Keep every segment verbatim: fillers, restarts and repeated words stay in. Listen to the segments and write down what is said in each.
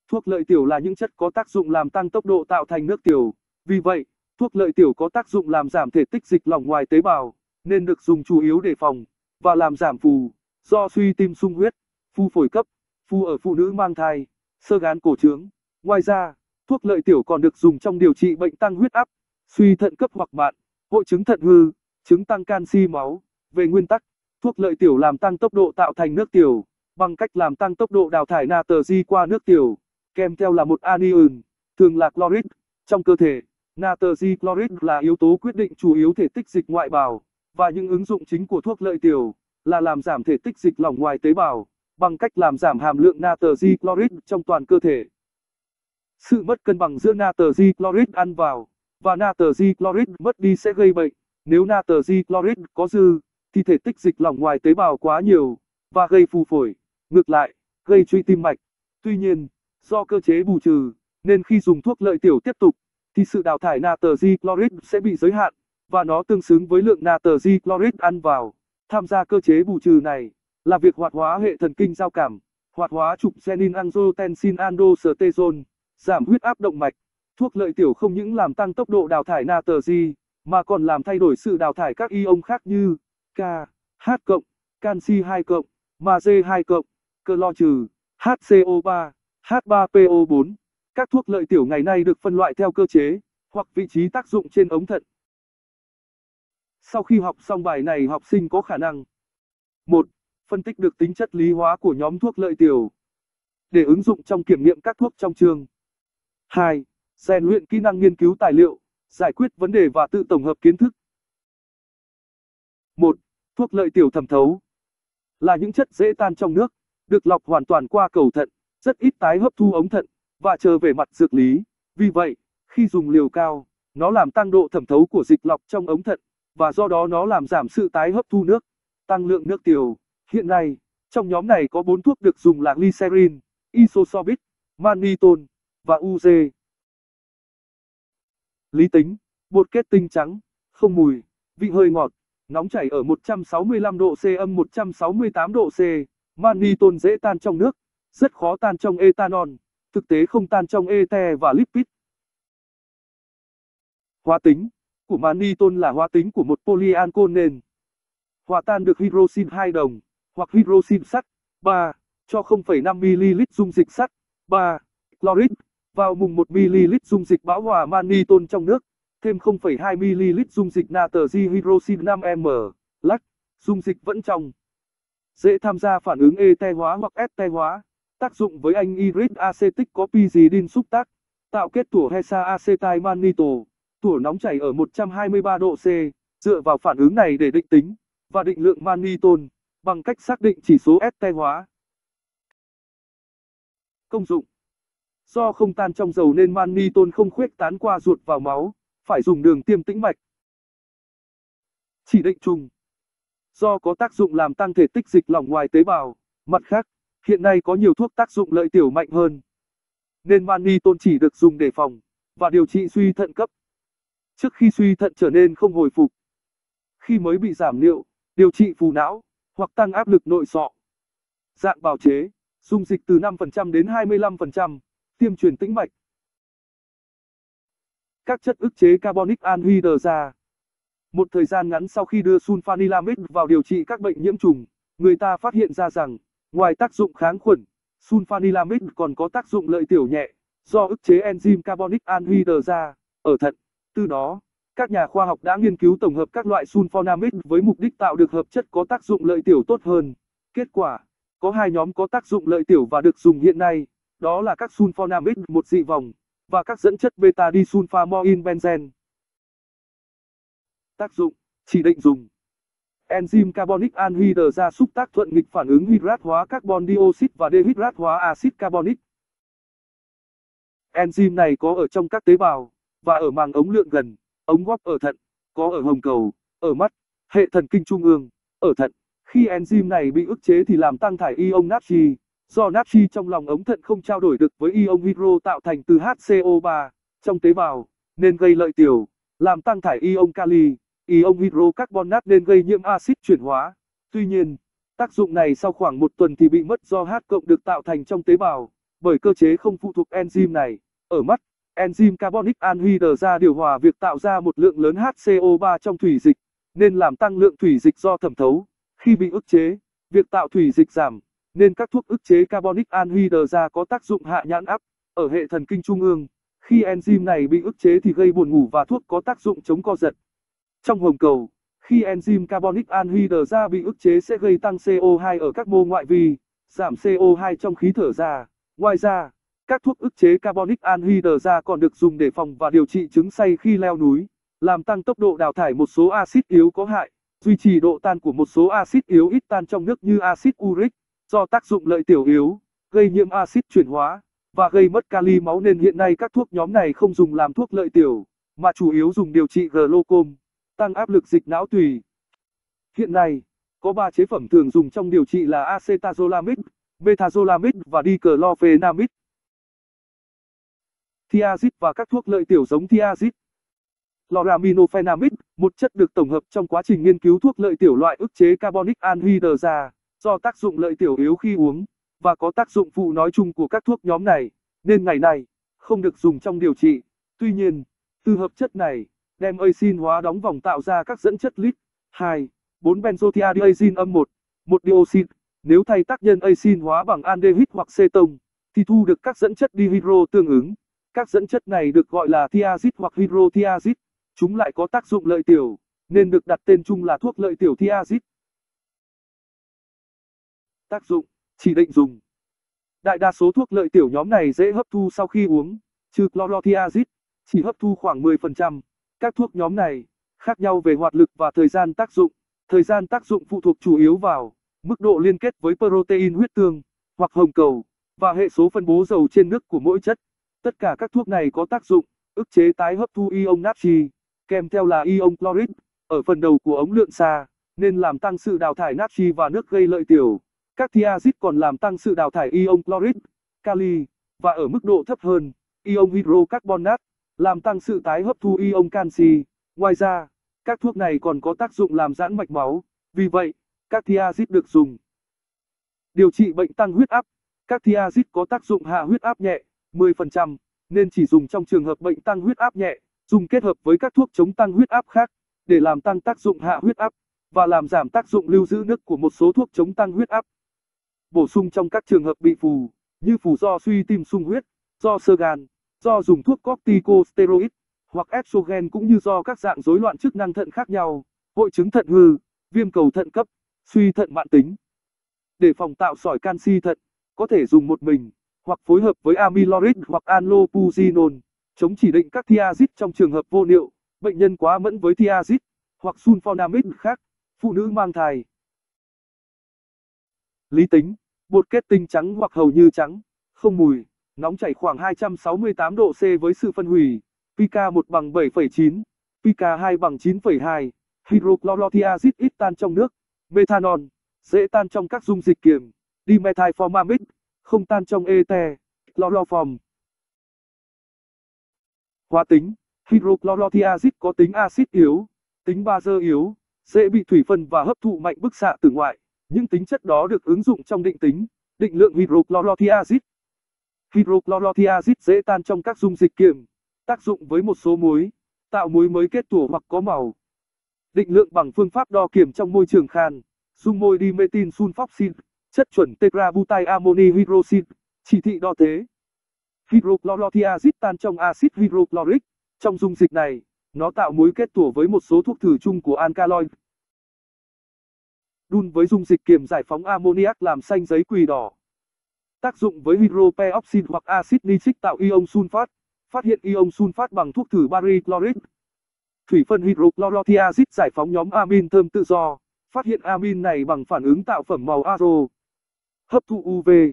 Thuốc lợi tiểu là những chất có tác dụng làm tăng tốc độ tạo thành nước tiểu. Vì vậy, thuốc lợi tiểu có tác dụng làm giảm thể tích dịch lỏng ngoài tế bào, nên được dùng chủ yếu để phòng và làm giảm phù do suy tim sung huyết, phù phổi cấp, phù ở phụ nữ mang thai, xơ gan cổ trướng. Ngoài ra, thuốc lợi tiểu còn được dùng trong điều trị bệnh tăng huyết áp, suy thận cấp hoặc mạn, hội chứng thận hư, chứng tăng canxi máu. Về nguyên tắc, thuốc lợi tiểu làm tăng tốc độ tạo thành nước tiểu bằng cách làm tăng tốc độ đào thải natri qua nước tiểu, kèm theo là một anion, thường là chloride, trong cơ thể. Natri chloride là yếu tố quyết định chủ yếu thể tích dịch ngoại bào, và những ứng dụng chính của thuốc lợi tiểu là làm giảm thể tích dịch lỏng ngoài tế bào bằng cách làm giảm hàm lượng natri chloride trong toàn cơ thể. Sự mất cân bằng giữa natri chloride ăn vào và natri chloride mất đi sẽ gây bệnh. Nếu natri chloride có dư, thì thể tích dịch lỏng ngoài tế bào quá nhiều và gây phù phổi, ngược lại, gây truy tim mạch. Tuy nhiên, do cơ chế bù trừ, nên khi dùng thuốc lợi tiểu tiếp tục, thì sự đào thải natri chloride sẽ bị giới hạn, và nó tương xứng với lượng natri chloride ăn vào. Tham gia cơ chế bù trừ này là việc hoạt hóa hệ thần kinh giao cảm, hoạt hóa trục renin angiotensin aldosterone, giảm huyết áp động mạch. Thuốc lợi tiểu không những làm tăng tốc độ đào thải natri, mà còn làm thay đổi sự đào thải các ion khác như K, H+, canxi hai+, magie hai+, clo trừ, hát xê o ba, H ba P O bốn. Các thuốc lợi tiểu ngày nay được phân loại theo cơ chế hoặc vị trí tác dụng trên ống thận. Sau khi học xong bài này, học sinh có khả năng: một. Phân tích được tính chất lý hóa của nhóm thuốc lợi tiểu để ứng dụng trong kiểm nghiệm các thuốc trong chương. hai. Rèn luyện kỹ năng nghiên cứu tài liệu, giải quyết vấn đề và tự tổng hợp kiến thức. một. Thuốc lợi tiểu thẩm thấu là những chất dễ tan trong nước, được lọc hoàn toàn qua cầu thận, rất ít tái hấp thu ống thận và chờ về mặt dược lý. Vì vậy, khi dùng liều cao, nó làm tăng độ thẩm thấu của dịch lọc trong ống thận, và do đó nó làm giảm sự tái hấp thu nước, tăng lượng nước tiểu. Hiện nay, trong nhóm này có bốn thuốc được dùng là glycerin, isosorbic, mannitol và u giê. Lý tính: bột kết tinh trắng, không mùi, vị hơi ngọt, nóng chảy ở một trăm sáu mươi lăm độ C âm một trăm sáu mươi tám độ C. Mannitol dễ tan trong nước, rất khó tan trong ethanol, thực tế không tan trong ether và lipid. Hóa tính của mannitol là hóa tính của một polyancol nên hòa tan được hydroxin hai đồng hoặc hydroxin sắt ba cho không phẩy năm mi-li-lít dung dịch sắt ba chloride vào mùng một mi-li-lít dung dịch bão hòa mannitol trong nước, thêm không phẩy hai mi-li-lít dung dịch natri hydroxin năm m, lắc, dung dịch vẫn trong. Dễ tham gia phản ứng ete hóa hoặc ete hóa. Tác dụng với anhydride acetic có pyridin xúc tác, tạo kết tủa hesa acetyl mannitol. Tủa nóng chảy ở một trăm hai mươi ba độ C, dựa vào phản ứng này để định tính và định lượng mannitol bằng cách xác định chỉ số ete hóa. Công dụng: do không tan trong dầu nên mannitol không khuếch tán qua ruột vào máu, phải dùng đường tiêm tĩnh mạch. Chỉ định chung: do có tác dụng làm tăng thể tích dịch lỏng ngoài tế bào. Mặt khác, hiện nay có nhiều thuốc tác dụng lợi tiểu mạnh hơn, nên mannitol chỉ được dùng để phòng và điều trị suy thận cấp, trước khi suy thận trở nên không hồi phục, khi mới bị giảm niệu, điều trị phù não, hoặc tăng áp lực nội sọ. Dạng bào chế: dung dịch từ năm phần trăm đến hai mươi lăm phần trăm, tiêm truyền tĩnh mạch. Các chất ức chế carbonic anhydride ra. Một thời gian ngắn sau khi đưa sulfanilamide vào điều trị các bệnh nhiễm trùng, người ta phát hiện ra rằng, ngoài tác dụng kháng khuẩn, sulfanilamide còn có tác dụng lợi tiểu nhẹ, do ức chế enzyme carbonic anhydride ra ở thận. Từ đó, các nhà khoa học đã nghiên cứu tổng hợp các loại sulfonamide với mục đích tạo được hợp chất có tác dụng lợi tiểu tốt hơn. Kết quả, có hai nhóm có tác dụng lợi tiểu và được dùng hiện nay, đó là các sulfonamide một dị vòng và các dẫn chất beta disulfamoin benzen. Tác dụng: chỉ định dùng. Enzyme carbonic anhydride ra xúc tác thuận nghịch phản ứng hydrat hóa carbon dioxide và dehydrat hóa axit carbonic. Enzyme này có ở trong các tế bào và ở màng ống lượng gần, ống góp ở thận, có ở hồng cầu, ở mắt, hệ thần kinh trung ương, ở thận. Khi enzyme này bị ức chế thì làm tăng thải ion natri, do natri trong lòng ống thận không trao đổi được với ion hydro tạo thành từ hát xê o ba trong tế bào, nên gây lợi tiểu, làm tăng thải ion kali, ion hydrocarbonat nên gây nhiễm axit chuyển hóa. Tuy nhiên, tác dụng này sau khoảng một tuần thì bị mất do H cộng được tạo thành trong tế bào, bởi cơ chế không phụ thuộc enzyme này. Ở mắt, enzyme carbonic anhydrase điều hòa việc tạo ra một lượng lớn hát xê o ba trong thủy dịch, nên làm tăng lượng thủy dịch do thẩm thấu. Khi bị ức chế, việc tạo thủy dịch giảm, nên các thuốc ức chế carbonic anhydrase có tác dụng hạ nhãn áp. Ở hệ thần kinh trung ương, khi enzyme này bị ức chế thì gây buồn ngủ và thuốc có tác dụng chống co giật. Trong hồng cầu, khi enzyme carbonic anhydrase bị ức chế sẽ gây tăng xê o hai ở các mô ngoại vi, giảm xê o hai trong khí thở ra. Ngoài ra, các thuốc ức chế carbonic anhydrase còn được dùng để phòng và điều trị chứng say khi leo núi, làm tăng tốc độ đào thải một số axit yếu có hại, duy trì độ tan của một số axit yếu ít tan trong nước như axit uric, do tác dụng lợi tiểu yếu, gây nhiễm axit chuyển hóa và gây mất kali máu nên hiện nay các thuốc nhóm này không dùng làm thuốc lợi tiểu, mà chủ yếu dùng điều trị glaucom, tăng áp lực dịch não tùy. Hiện nay, có ba chế phẩm thường dùng trong điều trị là acetazolamide, metazolamide và diclofenamide. Thiazid và các thuốc lợi tiểu giống thiazid. Chloraminophenamide, một chất được tổng hợp trong quá trình nghiên cứu thuốc lợi tiểu loại ức chế carbonic anhydrase, do tác dụng lợi tiểu yếu khi uống, và có tác dụng phụ nói chung của các thuốc nhóm này, nên ngày nay, không được dùng trong điều trị. Tuy nhiên, từ hợp chất này, đem acin hóa đóng vòng tạo ra các dẫn chất lít, hai, bốn benzothiazine âm một, một dioxin. Nếu thay tác nhân acin hóa bằng aldehyde hoặc ceton, thì thu được các dẫn chất dihydro tương ứng. Các dẫn chất này được gọi là thiazid hoặc hydrothiazid. Chúng lại có tác dụng lợi tiểu, nên được đặt tên chung là thuốc lợi tiểu thiazid. Tác dụng, chỉ định dùng. Đại đa số thuốc lợi tiểu nhóm này dễ hấp thu sau khi uống, trừ chlorothiazid, chỉ hấp thu khoảng mười phần trăm. Các thuốc nhóm này khác nhau về hoạt lực và thời gian tác dụng. Thời gian tác dụng phụ thuộc chủ yếu vào mức độ liên kết với protein huyết tương hoặc hồng cầu và hệ số phân bố dầu trên nước của mỗi chất. Tất cả các thuốc này có tác dụng ức chế tái hấp thu ion natri, kèm theo là ion chloride ở phần đầu của ống lượn xa, nên làm tăng sự đào thải natri và nước gây lợi tiểu. Các thiazid còn làm tăng sự đào thải ion chloride, kali, và ở mức độ thấp hơn, ion hydrocarbonate, làm tăng sự tái hấp thu ion canxi. Ngoài ra, các thuốc này còn có tác dụng làm giãn mạch máu, vì vậy, các thiazid được dùng điều trị bệnh tăng huyết áp. Các thiazid có tác dụng hạ huyết áp nhẹ, mười phần trăm, nên chỉ dùng trong trường hợp bệnh tăng huyết áp nhẹ, dùng kết hợp với các thuốc chống tăng huyết áp khác, để làm tăng tác dụng hạ huyết áp, và làm giảm tác dụng lưu giữ nước của một số thuốc chống tăng huyết áp. Bổ sung trong các trường hợp bị phù, như phù do suy tim sung huyết, do xơ gan, do dùng thuốc corticosteroid, hoặc estrogen cũng như do các dạng rối loạn chức năng thận khác nhau, hội chứng thận hư, viêm cầu thận cấp, suy thận mãn tính. Để phòng tạo sỏi canxi thận, có thể dùng một mình, hoặc phối hợp với amyloric hoặc allopurinol, chống chỉ định các thiazid trong trường hợp vô niệu, bệnh nhân quá mẫn với thiazid, hoặc sulfonamide khác, phụ nữ mang thai. Lý tính, bột kết tinh trắng hoặc hầu như trắng, không mùi, nóng chảy khoảng hai trăm sáu mươi tám độ C với sự phân hủy, pK một bằng bảy phẩy chín, pK hai bằng chín phẩy hai, hydrochlorothiazid ít tan trong nước, methanol, dễ tan trong các dung dịch kiềm, dimethylformamide, không tan trong ete, chloroform. Hóa tính, hydrochlorothiazid có tính axit yếu, tính bazơ yếu, dễ bị thủy phân và hấp thụ mạnh bức xạ từ ngoại. Những tính chất đó được ứng dụng trong định tính, định lượng hydrochlorothiazid. Hydrochlorothiazid dễ tan trong các dung dịch kiềm, tác dụng với một số muối, tạo muối mới kết tủa hoặc có màu. Định lượng bằng phương pháp đo kiểm trong môi trường khan, dung môi dimethyl sulfoxide, chất chuẩn tetrabutyl ammoni hydroxide, chỉ thị đo thế. Hydrochlorothiazid tan trong axit hydrochloric, trong dung dịch này, nó tạo muối kết tủa với một số thuốc thử chung của alkaloid. Đun với dung dịch kiềm giải phóng ammoniac làm xanh giấy quỳ đỏ. Tác dụng với hydroperoxide hoặc axit nitric tạo ion sulfat, phát hiện ion sulfat bằng thuốc thử baric chloride. Thủy phân hydrochlorothiazid giải phóng nhóm amin thơm tự do, phát hiện amin này bằng phản ứng tạo phẩm màu aro. Hấp thụ u vê.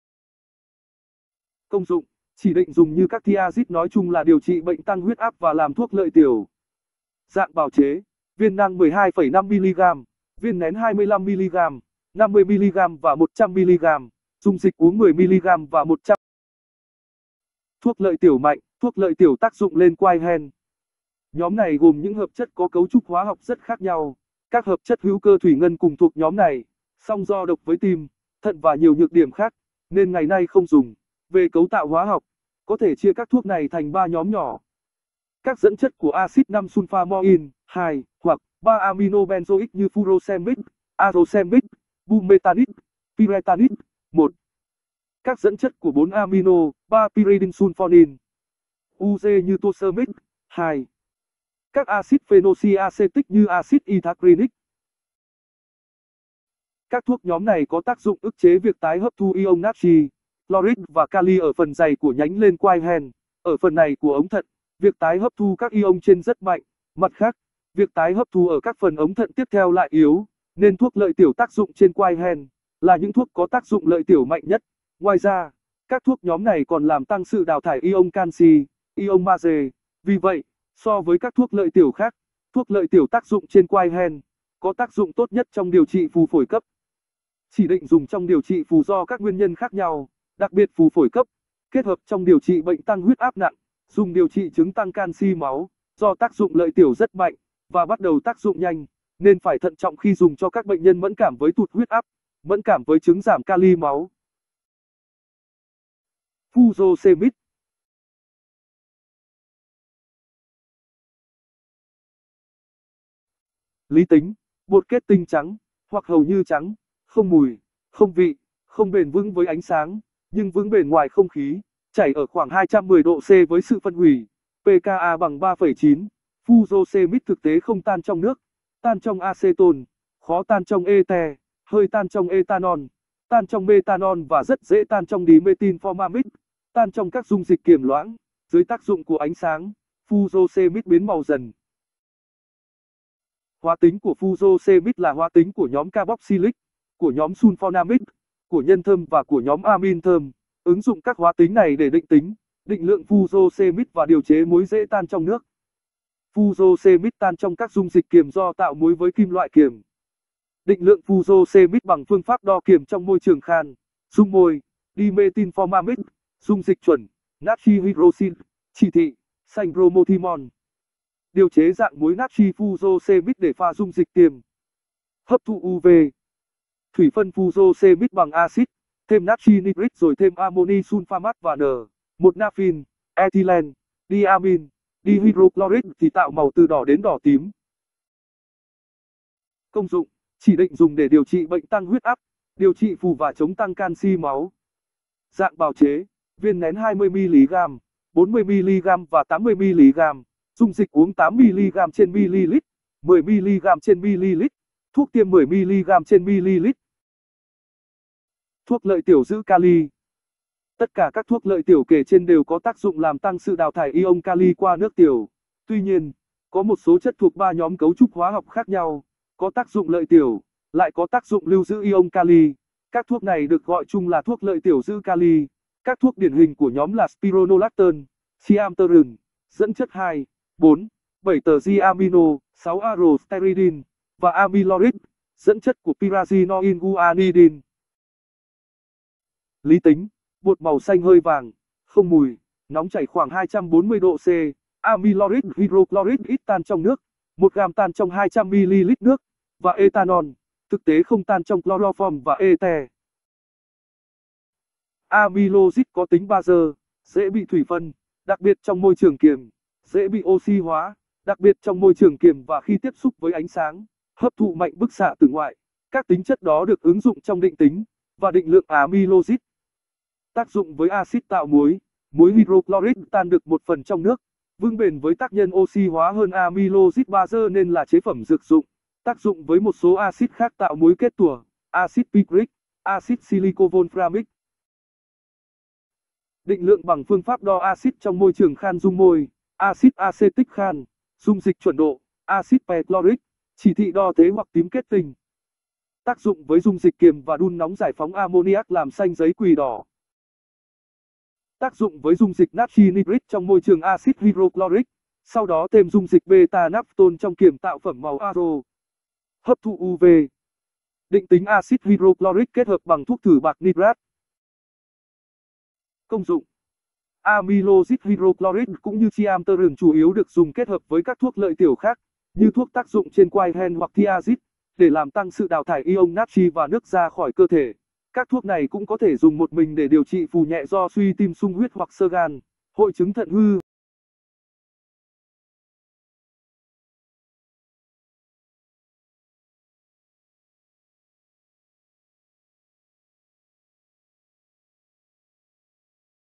Công dụng, chỉ định dùng như các thiazid nói chung là điều trị bệnh tăng huyết áp và làm thuốc lợi tiểu. Dạng bào chế, viên nang mười hai phẩy năm mi-li-gam, viên nén hai mươi lăm mi-li-gam, năm mươi mi-li-gam và một trăm mi-li-gam, dung dịch uống mười mi-li-gam và một trăm. Thuốc lợi tiểu mạnh, thuốc lợi tiểu tác dụng lên quai hen. Nhóm này gồm những hợp chất có cấu trúc hóa học rất khác nhau. Các hợp chất hữu cơ thủy ngân cùng thuộc nhóm này, song do độc với tim, thận và nhiều nhược điểm khác, nên ngày nay không dùng. Về cấu tạo hóa học, có thể chia các thuốc này thành ba nhóm nhỏ. Các dẫn chất của axit năm sulfamoin, hai hoặc ba amino benzoic như furosemide, arosemide, bumetanic, pyretanic, một. Các dẫn chất của bốn amino, ba pyridine sulfonin, u giê như torsamic, hai. Các axit phenoliacetic như axit ethacrylic. Các thuốc nhóm này có tác dụng ức chế việc tái hấp thu ion natri, chloric và kali ở phần dày của nhánh lên quai hen. Ở phần này của ống thận, việc tái hấp thu các ion trên rất mạnh. Mặt khác, việc tái hấp thu ở các phần ống thận tiếp theo lại yếu, nên thuốc lợi tiểu tác dụng trên quai hen là những thuốc có tác dụng lợi tiểu mạnh nhất. Ngoài ra, các thuốc nhóm này còn làm tăng sự đào thải ion canxi, ion magie. Vì vậy, so với các thuốc lợi tiểu khác, thuốc lợi tiểu tác dụng trên quai hen có tác dụng tốt nhất trong điều trị phù phổi cấp. Chỉ định dùng trong điều trị phù do các nguyên nhân khác nhau, đặc biệt phù phổi cấp, kết hợp trong điều trị bệnh tăng huyết áp nặng, dùng điều trị chứng tăng canxi máu, do tác dụng lợi tiểu rất mạnh và bắt đầu tác dụng nhanh, nên phải thận trọng khi dùng cho các bệnh nhân mẫn cảm với tụt huyết áp, mẫn cảm với chứng giảm kali máu. Furosemide. Lý tính, bột kết tinh trắng, hoặc hầu như trắng, không mùi, không vị, không bền vững với ánh sáng, nhưng vững bền ngoài không khí, chảy ở khoảng hai trăm mười độ C với sự phân hủy, pKa bằng ba phẩy chín. Furosemide thực tế không tan trong nước, tan trong acetone, khó tan trong ete, hơi tan trong ethanol, tan trong methanol và rất dễ tan trong dimethyl-formamide, tan trong các dung dịch kiềm loãng. Dưới tác dụng của ánh sáng, Furosemide biến màu dần. Hóa tính của Furosemide là hóa tính của nhóm carboxylic, của nhóm sulfonamide, của nhân thơm và của nhóm amin thơm. Ứng dụng các hóa tính này để định tính, định lượng Furosemide và điều chế muối dễ tan trong nước. Furosemide tan trong các dung dịch kiềm do tạo muối với kim loại kiềm. Định lượng Furosemide bằng phương pháp đo kiềm trong môi trường khan, dung môi, dimethyl-formamide, dung dịch chuẩn, natri hydroxit, chỉ thị, xanh bromothimol. Điều chế dạng muối natri Furosemide để pha dung dịch tiềm. Hấp thụ u vê. Thủy phân Furosemide bằng axit, thêm natri nitrit rồi thêm amoni sulfamat và N, một naphin, ethylene, diamin, dihydrochloric thì tạo màu từ đỏ đến đỏ tím. Công dụng, chỉ định dùng để điều trị bệnh tăng huyết áp, điều trị phù và chống tăng canxi máu. Dạng bào chế, viên nén hai mươi mi li gam, bốn mươi mi li gam và tám mươi mi li gam, dung dịch uống tám mi li gam trên ml, mười mi li gam trên ml, thuốc tiêm mười mi li gam trên ml. Thuốc lợi tiểu giữ kali. Tất cả các thuốc lợi tiểu kể trên đều có tác dụng làm tăng sự đào thải ion kali qua nước tiểu. Tuy nhiên, có một số chất thuộc ba nhóm cấu trúc hóa học khác nhau, có tác dụng lợi tiểu, lại có tác dụng lưu giữ ion kali. Các thuốc này được gọi chung là thuốc lợi tiểu giữ kali. Các thuốc điển hình của nhóm là spironolactone, triamterone, dẫn chất hai, bốn, bảy tờ diamino, sáu arosteridine và amyloric, dẫn chất của pyrazinoin guanidine. Lý tính, bột màu xanh hơi vàng, không mùi, nóng chảy khoảng hai trăm bốn mươi độ C, amyloric hydrochloric ít tan trong nước, một gam tan trong hai trăm mi li lít nước, và ethanol, thực tế không tan trong chloroform và ete. Amylosic có tính bazơ, dễ bị thủy phân, đặc biệt trong môi trường kiềm, dễ bị oxy hóa, đặc biệt trong môi trường kiềm và khi tiếp xúc với ánh sáng, hấp thụ mạnh bức xạ từ ngoại. Các tính chất đó được ứng dụng trong định tính và định lượng amylosic. Tác dụng với axit tạo muối, muối hydrochloric tan được một phần trong nước, vững bền với tác nhân oxy hóa hơn amylosic bazơ nên là chế phẩm dược dụng. Tác dụng với một số axit khác tạo muối kết tủa, axit picric, axit silicovolframic. Định lượng bằng phương pháp đo axit trong môi trường khan dung môi, axit acetic khan, dung dịch chuẩn độ, axit perchloric, chỉ thị đo thế hoặc tím kết tinh. Tác dụng với dung dịch kiềm và đun nóng giải phóng ammoniac làm xanh giấy quỳ đỏ. Tác dụng với dung dịch natri nitrit trong môi trường axit hydrochloric, sau đó thêm dung dịch beta-naphtone trong kiềm tạo phẩm màu aro. Hấp thụ u vê. Định tính axit hydrochloric kết hợp bằng thuốc thử bạc nitrat. Công dụng. Amylosic hydrochloric cũng như triamterone chủ yếu được dùng kết hợp với các thuốc lợi tiểu khác, như thuốc tác dụng trên quai hen hoặc thiazid, để làm tăng sự đào thải ion natri và nước ra khỏi cơ thể. Các thuốc này cũng có thể dùng một mình để điều trị phù nhẹ do suy tim sung huyết hoặc xơ gan, hội chứng thận hư.